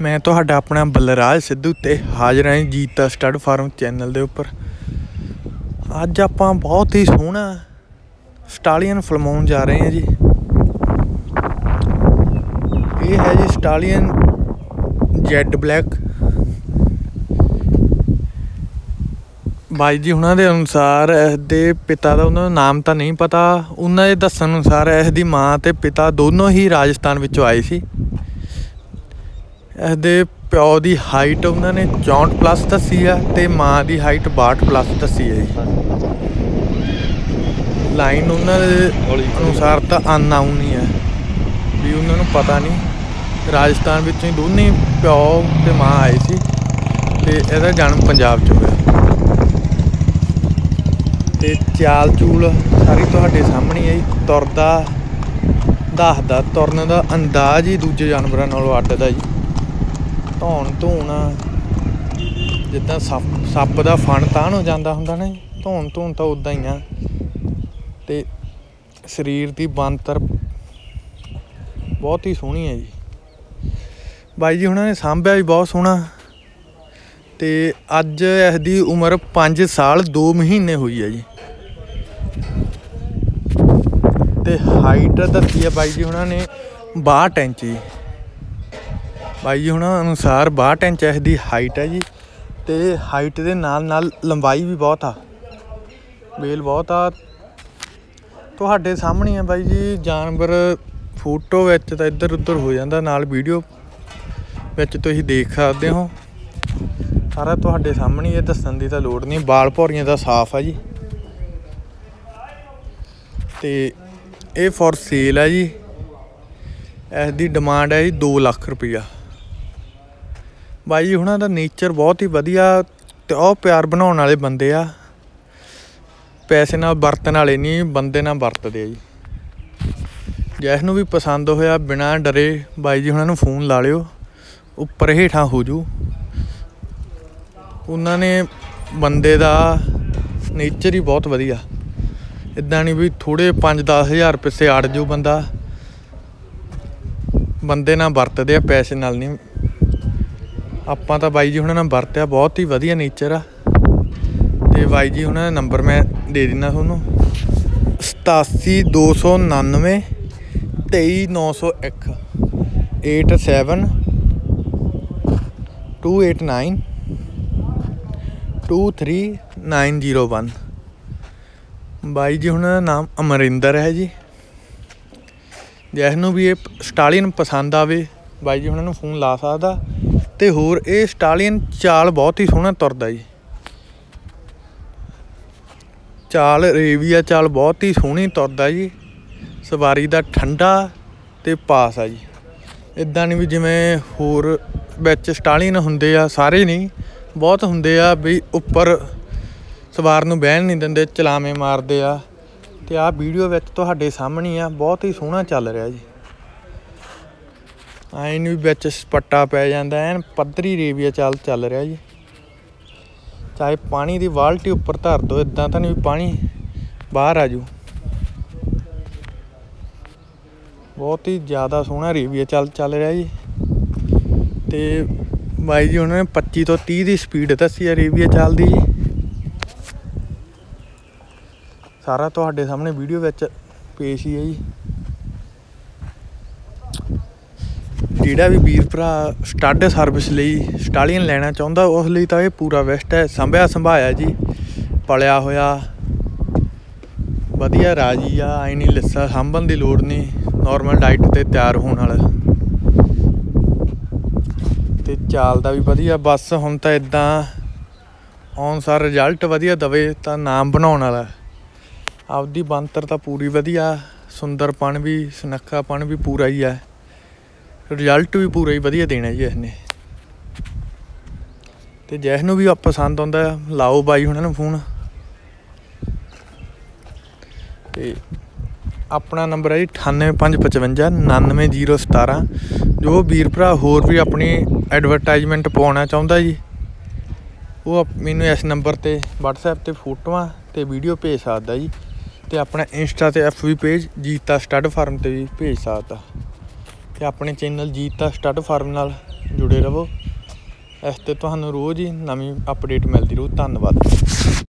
मैं तुहाडा अपना बलराज सिद्धू ते हाज़र हैं जीता स्टड फार्म चैनल दे उपर। अज आपां बहुत ही सोहना स्टालियन फलमाउन जा रहे हैं जी। ये है जी स्टालियन जैड ब्लैक। बाई जी उन्होंने दे अनुसार इसके पिता का उन्होंने नाम तो नहीं पता, उन्होंने दस्सण अनुसार इसकी माँ ते पिता दोनों ही राजस्थान विचों आए सी। इसके प्यो की हाइट उन्होंने 64+ दसी है तो माँ की हाइट 62+ दसी है जी। लाइन उन्होंने अनुसार तो अननाउन ही है भी उन्होंने पता नहीं। राजस्थान विचों ही दोनों प्यो ते माँ आए सी ते इहदा जन्म पंजाब च होया। ते चाल चूल सारी तुहाडे सामने है जी। तुरदा दसदा तुरन का अंदाज ही दूजे जानवरों नालों अड्ड दा जी। धौन धून जिद्दां सप्प का फण तान हो जाता हुंदा ना जी, धौन धून तो उदां ही आ। ते शरीर की बनतर बहुत ही सोहनी है जी। बाई जी उन्होंने सांभिया भी बहुत सोहना। ते अज इसकी उम्र 5 साल 2 महीने हुई है जी। ते हाइट दसी है बाई जी उन्होंने 62 इंच जी। बाई जी उन्होंने अनुसार 62 इंच इसकी हाइट है जी। तो हाइट के नाल नाल लंबाई भी बहुत आ, बेल बहुत आ। तुहाडे सामने है बाई जी जानवर फोटो विच तां इधर उधर हो जाता, नाल वीडियो विच तुसीं देख सकते हो। सारा तुहाडे सामने ये दस्सण दी तां लोड़ नहीं। बाल भौरियां दा साफ है जी। ते ये फॉर सेल है जी। इसकी डिमांड है जी 2 लाख रुपया। बाई जी उन्हों का नेचर बहुत ही वधिया ते और प्यार बनाने वाले बंदे आ। पैसे नाल वरतन वाले नहीं, बंदे नाल वरतदे जी। जिसनूं भी पसंद होया बिना डरे बाई जी उन्होंने फोन ला लिओ, उपर हेठां हो जू। उन्होंने बंदे का नेचर ही बहुत वधिया, इदां नहीं भी थोड़े 5-10 हज़ार पिछे अड़ जू बंदा। बंदे नाल वरतदे आ, पैसे नाल नहीं। आपां तां बाई जी उन्होंने वरत्या, बहुत ही वधिया नेचर आ। ते बाई जी उन्होंने नंबर मैं दे दिना थोनों 87 299 23 901 87 289 23901। बाई जी उन्होंने नाम अमरिंदर है जी। जिसनूं भी ये स्टालियन पसंद आवे बाई जी उन्होंने फोन ला सकदा। ते होर ये स्टालियन चाल बहुत ही सोहना तुरदा जी। चाल रेविया चाल बहुत ही सोहनी तुरदा जी। सवारी का ठंडा ते पास आ जी। इदां नहीं भी जिवें होर विच स्टालियन हुंदे आ, सारे नहीं बहुत हुंदे आ भी उपर सवार नूं बहन नहीं दिंदे, चलावे मारदे आ। ते आ वीडियो विच तुहाडे सामने आ बहुत ही सोहना चल रहा जी। आए नहीं बिच स्पट्टा पै जाता, एन पद्धरी रेविया चाल चल रहा जी। चाहे पानी की बाल्टी उपर धर दो, इदां तो नहीं पानी बाहर आ जू। बहुत ही ज़्यादा सोहना रेविया चाल चल रहा जी। तो बाई जी उन्होंने 25 तो 30 की स्पीड दसी है रेविया चाल दी जी। सारा तुहाडे सामने वीडियो विच पेश ही है जी। जिहड़ा भी वीर भरा स्टड सर्विस लई स्टालियन लेना चाहुंदा उस लई तां ये पूरा बेस्ट है। संभिया संभाया जी, पलिया होया वधिया राजी आ। आई नहीं लिस्सा साਂਭਣ ਦੀ लोड़ नहीं, नॉर्मल डाइट ते तैयार होने वाला ते चाल दा भी वधिया। बस हुण तां इदां अनुसार रिजल्ट वधिया दवे तां नाम बनाउण वाला। आपदी बनतर तां पूरी वधिया, सुंदरपन भी सुनक्खापन भी पूरा ही है, रिजल्ट भी पूरा ही वधिया देना जी इसने। तो जिसनूं भी पसंद आउंदा लाओ बाई हुणां नूं फोन। ते अपना नंबर है जी 98555 99017। जो वीर भरा होर भी अपनी एडवरटाइजमेंट पाउणा चाहुंदा जी वो मैनूं इस नंबर ते WhatsApp ते फोटोआं ते वीडियो भेज सकदा जी। ते अपना इंस्टा ते FB page Jeeta stud farm ते भी भेज सकदा। ते अपने चैनल जीता स्टड फार्म नाल ਜੁੜੇ ਰਹੋ। ਇਸ 'ਤੇ ਤੁਹਾਨੂੰ ਰੋਜ਼ ਹੀ ਨਵੀਂ ਅਪਡੇਟ ਮਿਲਦੀ ਰਹੂ। ਧੰਨਵਾਦ।